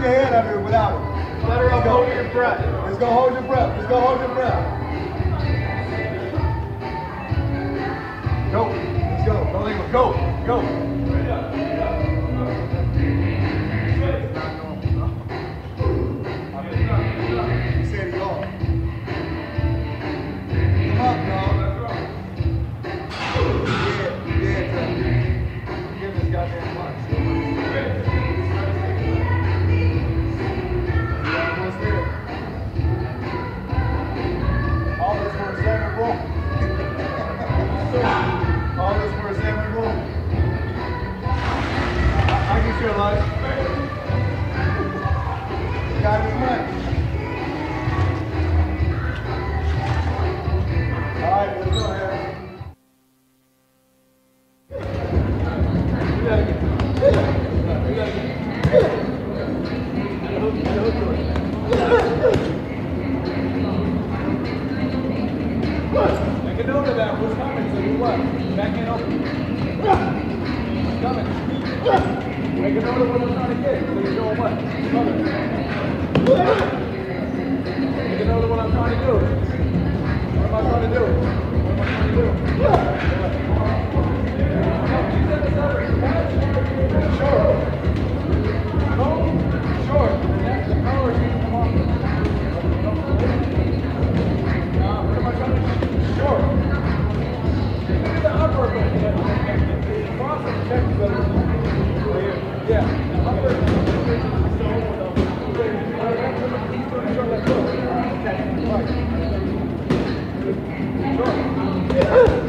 your head under it without it. Let her up, hold your breath. Let's go hold your breath. Let's go hold your breath. Go. Let's go. Go, Nemo. Go. Go. He said he's off. Come on, dog. Yeah, give this goddamn punch. Almost there. All this for a salmon roll. All this for a salmon roll. I get your life. Got his money. All right, let's go ahead. Make a note of that. What's coming? So you what? Back in open. What's coming? Make a note of what I'm trying to get. So you're doing what? Coming. Make a note of what I'm trying to do. What am I trying to do? What am I trying to do? Sure. No? Sure. That's the power you come on. What am I trying to do? Sure. Look at the upper one. Process check better. Yeah. The upper Sure.